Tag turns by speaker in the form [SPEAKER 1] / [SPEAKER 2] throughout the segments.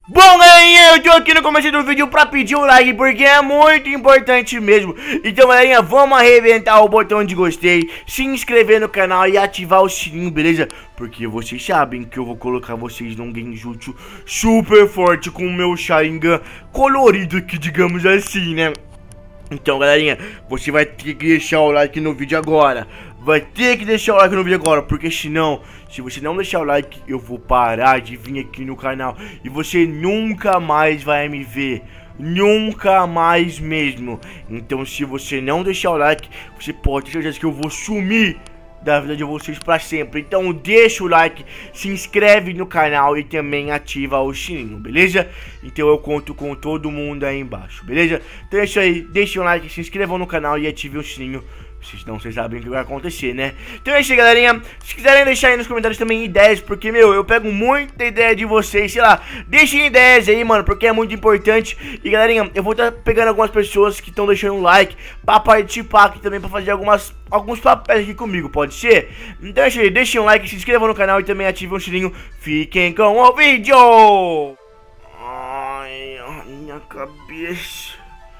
[SPEAKER 1] Bom, galerinha, eu tô aqui no começo do vídeo pra pedir o like, porque é muito importante mesmo. Então, galerinha, vamos arrebentar o botão de gostei, se inscrever no canal e ativar o sininho, beleza? Porque vocês sabem que eu vou colocar vocês num genjutsu super forte com o meu Sharingan colorido aqui, digamos assim, né? Então, galerinha, você vai ter que deixar o like no vídeo agora. Vai ter que deixar o like no vídeo agora, porque senão, se você não deixar o like, eu vou parar de vir aqui no canal e você nunca mais vai me ver. Nunca mais mesmo. Então, se você não deixar o like, você pode ter certeza que eu vou sumir da vida de vocês pra sempre. Então deixa o like, se inscreve no canal e também ativa o sininho, beleza? Então eu conto com todo mundo aí embaixo, beleza? Então é isso aí, deixa o like, se inscrevam no canal e ative o sininho. Senão vocês sabem o que vai acontecer, né? Então é isso aí, galerinha. Se quiserem deixar aí nos comentários também ideias, porque, meu, eu pego muita ideia de vocês, sei lá. Deixem ideias aí, mano, porque é muito importante. E, galerinha, eu vou estar pegando algumas pessoas que estão deixando um like pra participar aqui também, pra fazer alguns papéis aqui comigo, pode ser? Então é isso aí, deixem um like, se inscrevam no canal e também ativem o sininho. Fiquem com o vídeo! Ai, a minha cabeça.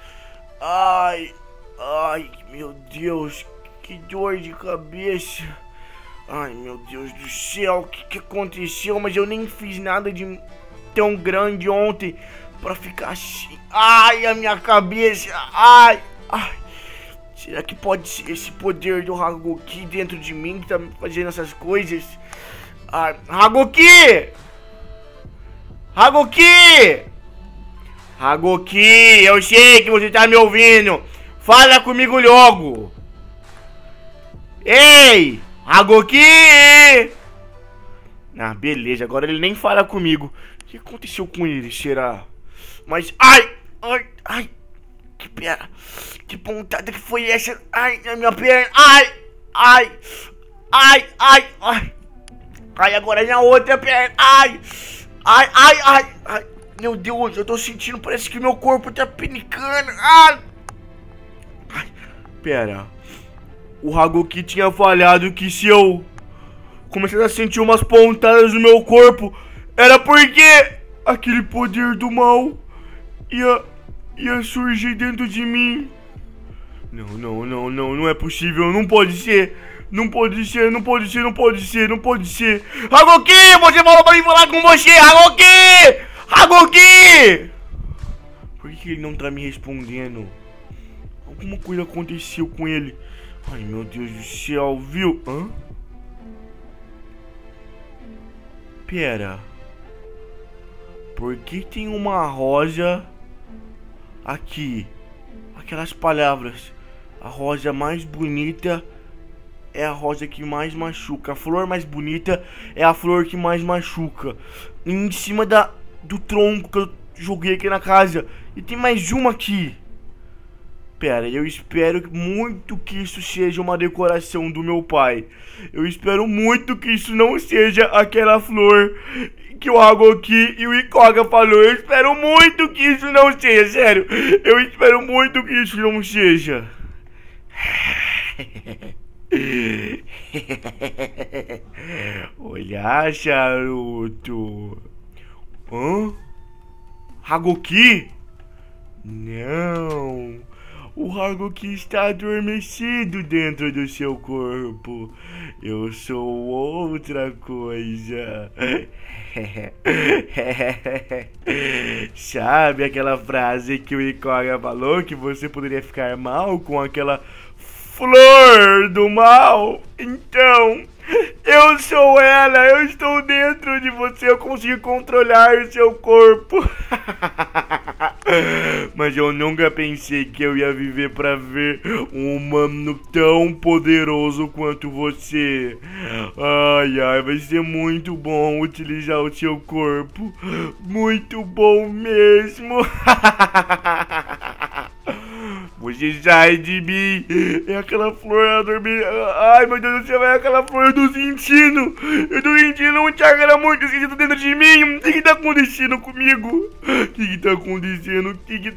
[SPEAKER 1] Ai, meu Deus, que dor de cabeça. Ai, meu Deus do céu, o que aconteceu? Mas eu nem fiz nada de tão grande ontem pra ficar assim. Ai, a minha cabeça. Ai. Será que pode ser esse poder do Hagoki dentro de mim que tá me fazendo essas coisas? Ai, Hagoki! Hagoki, eu sei que você tá me ouvindo. Fala comigo logo! Ei! Hagoki! Ah, beleza, agora ele nem fala comigo. O que aconteceu com ele, será? Mas, ai! Que perna! Que pontada que foi essa? Ai, a minha perna! Ai, agora é na outra perna! Ai! Meu Deus, eu tô sentindo, parece que meu corpo tá pinicando! Pera, o Hagoki tinha falhado que se eu começasse a sentir umas pontadas no meu corpo, era porque aquele poder do mal ia surgir dentro de mim. Não é possível, não pode ser. Não pode ser. Hagoki, você falou pra mim falar com você, Hagoki! Por que ele não tá me respondendo? Alguma coisa aconteceu com ele. Ai, meu Deus do céu, viu? Pera. Por que tem uma rosa aqui? Aquelas palavras. A rosa mais bonita é a rosa que mais machuca. A flor mais bonita é a flor que mais machuca. Em cima do tronco que eu joguei aqui na casa. E tem mais uma aqui. Pera, eu espero muito que isso seja uma decoração do meu pai. Eu espero muito que isso não seja aquela flor que o Hagoki e o Ikoga falou. Eu espero muito que isso não seja, sério. Eu espero muito que isso não seja. Olha, charuto. Hagoki? Não. O Hagoki está adormecido dentro do seu corpo. Eu sou outra coisa. Sabe aquela frase que o Ikoga falou que você poderia ficar mal com aquela flor do mal? Então, eu sou ela, eu estou dentro de você, eu consigo controlar o seu corpo. Mas eu nunca pensei que eu ia viver pra ver um humano tão poderoso quanto você. Ai, vai ser muito bom utilizar o seu corpo. Muito bom mesmo. Você sai de mim. É aquela flor, ela dorme. Ai, meu Deus do céu, é aquela flor, eu tô sentindo. Eu tô sentindo um chakra muito esquisito dentro de mim. O que tá acontecendo comigo? O que tá acontecendo?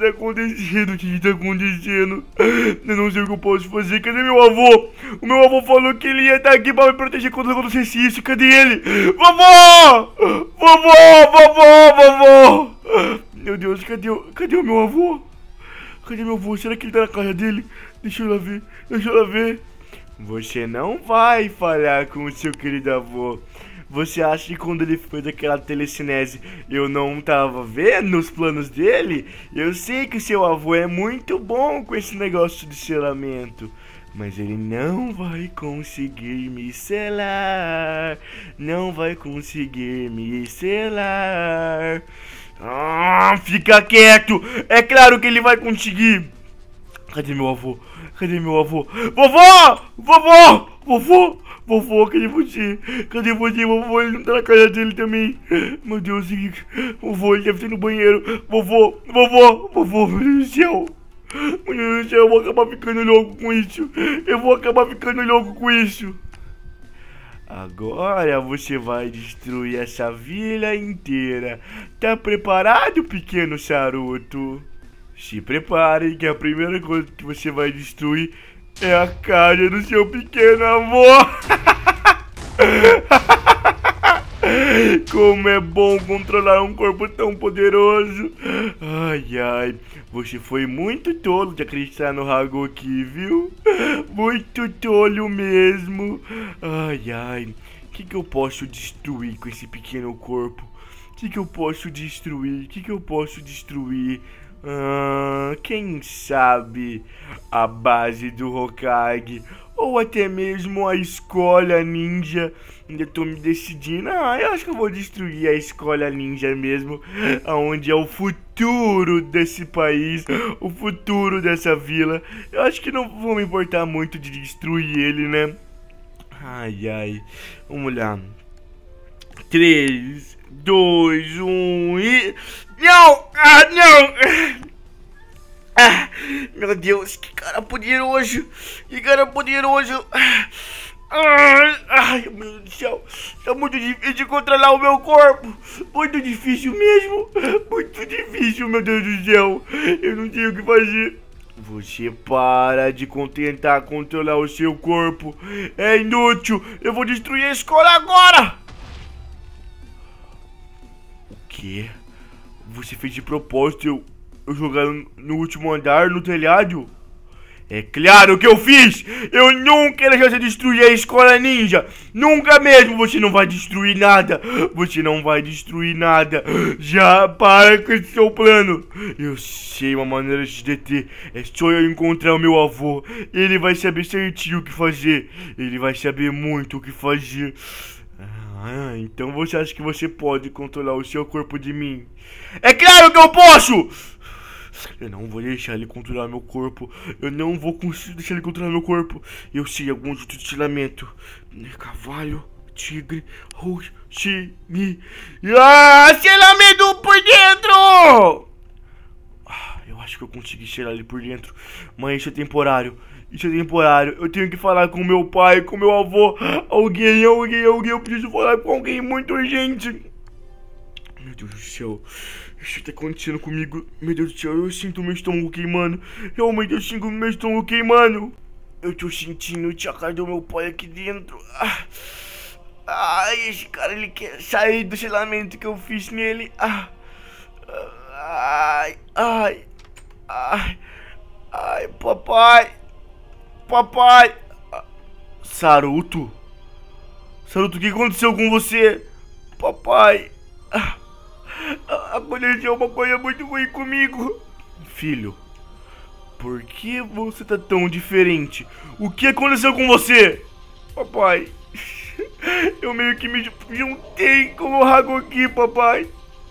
[SPEAKER 1] Eu não sei o que eu posso fazer. Cadê meu avô? O meu avô falou que ele ia estar aqui pra me proteger quando acontecesse isso. Cadê ele? Vovô! Meu Deus, cadê o meu avô? Cadê meu avô? Será que ele tá na casa dele? Deixa eu lá ver, deixa eu lá ver. Você não vai falhar com o seu querido avô. Você acha que quando ele fez aquela telecinese eu não tava vendo os planos dele? Eu sei que seu avô é muito bom com esse negócio de selamento. Mas ele não vai conseguir me selar. Não vai conseguir me selar. Ah, fica quieto. É claro que ele vai conseguir. Cadê meu avô? Cadê meu avô? Vovó! Vovó! Vovô! Vovô, cadê você? Cadê você, vovô? Ele não tá na casa dele também. Meu Deus, vovô, ele deve estar no banheiro. Vovô, vovô, vovô, meu Deus do céu. Meu Deus do céu, eu vou acabar ficando louco com isso. Eu vou acabar ficando louco com isso. Agora você vai destruir essa vila inteira. Tá preparado, pequeno charuto? Se prepare que a primeira coisa que você vai destruir é a casa do seu pequeno avô. Como é bom controlar um corpo tão poderoso. Ai, ai, você foi muito tolo de acreditar no Hagoki, viu? Muito tolo mesmo. Ai, ai, o que eu posso destruir com esse pequeno corpo? O que eu posso destruir? O que eu posso destruir? Quem sabe a base do Hokage ou até mesmo a escola ninja. Ainda tô me decidindo. Eu acho que eu vou destruir a escola ninja mesmo, onde é o futuro desse país, o futuro dessa vila. Eu acho que não vou me importar muito de destruir ele, né? Ai, ai, vamos lá. 3, 2, 1 e... Não! Não! Meu Deus, que cara poderoso! Que cara poderoso! Ai, meu Deus do céu! Tá muito difícil de controlar o meu corpo! Muito difícil mesmo! Muito difícil, meu Deus do céu! Eu não sei o que fazer! Você para de tentar controlar o seu corpo! É inútil! Eu vou destruir a escola agora! O quê? Você fez de propósito eu jogar no último andar, no telhado? É claro que eu fiz! Eu nunca ia deixar você destruir a escola ninja! Nunca mesmo! Você não vai destruir nada! Você não vai destruir nada! Já para com esse seu plano! Eu sei uma maneira de deter. É só eu encontrar o meu avô. Ele vai saber certinho o que fazer. Ele vai saber muito o que fazer. Então você acha que você pode controlar o seu corpo de mim? É claro que eu posso! Eu não vou deixar ele controlar meu corpo. Eu não vou conseguir deixar ele controlar meu corpo. Eu sei algum tipo de estilamento. Cavalo, tigre, roxinho. Estilamento por dentro! Eu acho que eu consegui cheirar ele por dentro. Mas isso é temporário. Isso é temporário. Eu tenho que falar com meu pai, com meu avô. Alguém. Eu preciso falar com alguém muito urgente. Meu Deus do céu. Isso tá acontecendo comigo. Meu Deus do céu, eu sinto meu estômago queimando. Realmente eu sinto meu estômago queimando. Eu tô sentindo o chakra do meu pai aqui dentro. Esse cara, ele quer sair do selamento que eu fiz nele. Papai. Saruto? Saruto, o que aconteceu com você? Papai. Aconteceu uma coisa muito ruim comigo. Filho, por que você tá tão diferente? O que aconteceu com você? Papai, eu meio que me juntei com o Hagoki, papai.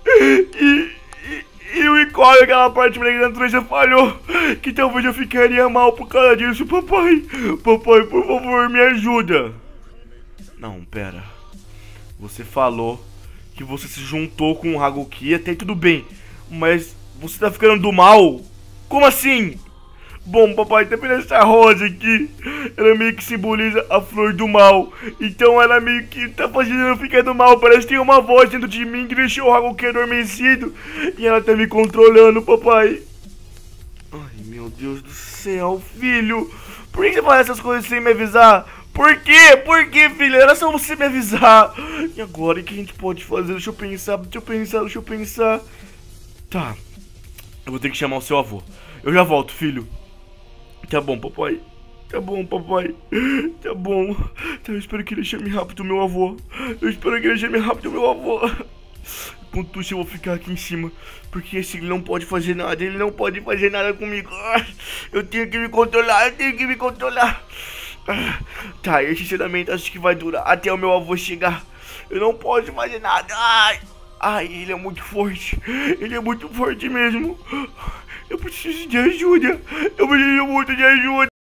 [SPEAKER 1] E o Icório, aquela parte da natureza falhou. Que talvez eu ficaria mal por causa disso, papai. Papai, por favor, me ajuda. Não, pera. Você falou que você se juntou com o Hagoki, até tudo bem. Mas você tá ficando do mal? Como assim? Bom, papai, tá vendo essa rosa aqui? Ela meio que simboliza a flor do mal. Então ela meio que tá fazendo eu ficar do mal. Parece que tem uma voz dentro de mim que deixou o Hagoki adormecido. E ela tá me controlando, papai. Ai, meu Deus do céu, filho. Por que você faz essas coisas sem me avisar? Por quê? Por quê, filho? Era só você me avisar. E agora, o que a gente pode fazer? Deixa eu pensar. Tá, eu vou ter que chamar o seu avô. Eu já volto, filho. Tá bom, papai. Tá bom, papai. Tá bom. Tá, eu espero que ele chame rápido o meu avô. Eu espero que ele chame rápido o meu avô. Enquanto isso, eu vou ficar aqui em cima. Porque esse ele não pode fazer nada. Ele não pode fazer nada comigo. Eu tenho que me controlar. Eu tenho que me controlar. Tá, esse treinamento acho que vai durar até o meu avô chegar. Eu não posso fazer nada. Ai, ele é muito forte. Ele é muito forte mesmo. Eu preciso de ajuda. Eu preciso muito de ajuda.